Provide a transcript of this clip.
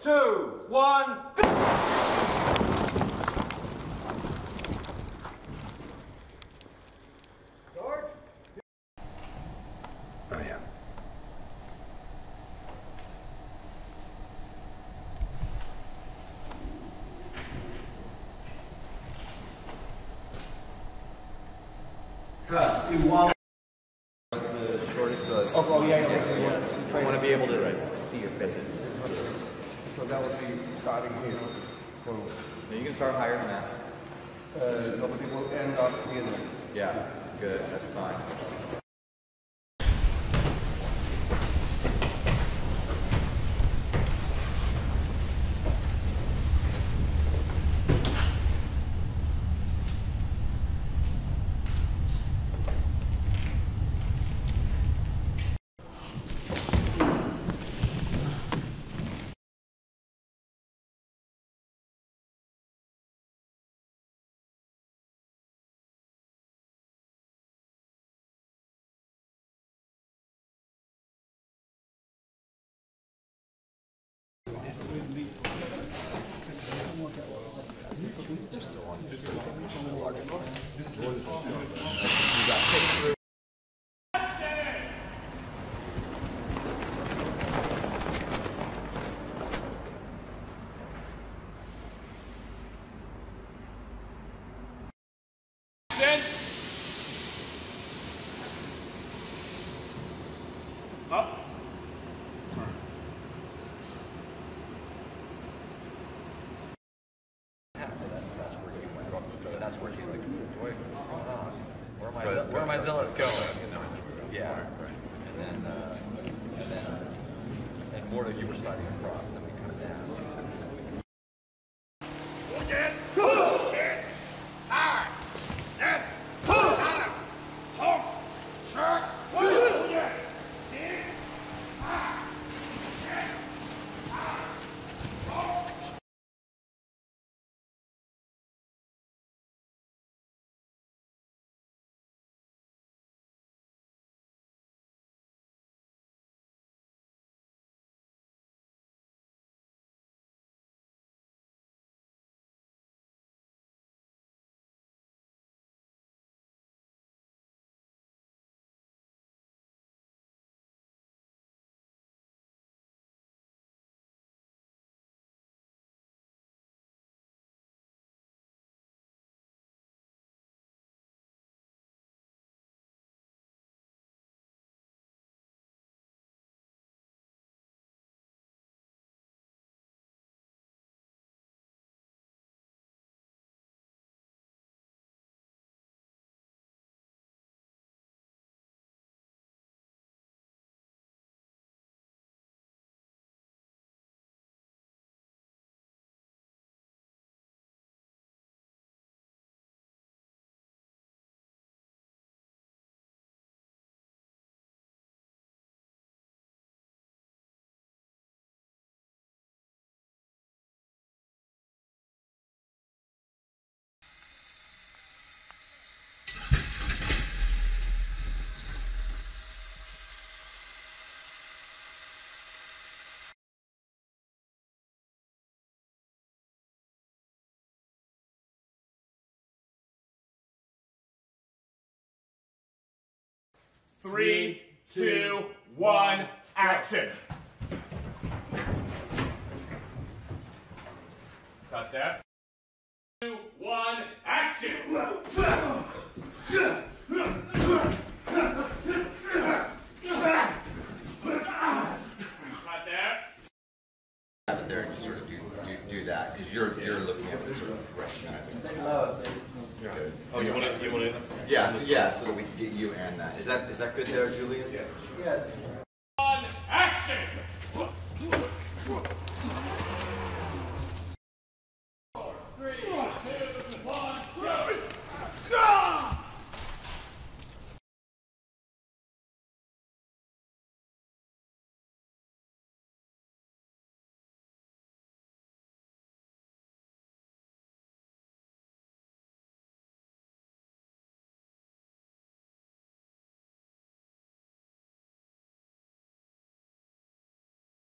2, 1, go! George? Oh, yeah. Cups, do one. The shortest, Oh, yeah. I want to be able to see your faces. So that would be starting here. So, Now you can start higher than that. nobody will end up here. Yeah, good, that's fine. Up. That's where you're like, boy, what's going on? Where are my zealots going? Yeah. And then more of you were sliding across, and then we come down. Three, two, one, action. Cut that. 2, 1, action. Cut that. Have it there and you sort of do that because you're looking at it sort of recognizing. Good. Oh, you want to? Yeah, so that we can get you and that. Is that good there, Julian? Yeah.